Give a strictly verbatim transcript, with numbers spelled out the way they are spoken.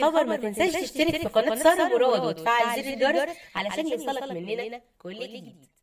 الخبر ما تنساش تشترك في قناة سارة مراد وتفعل زر الجرس علشان يوصلك مننا كل جديد.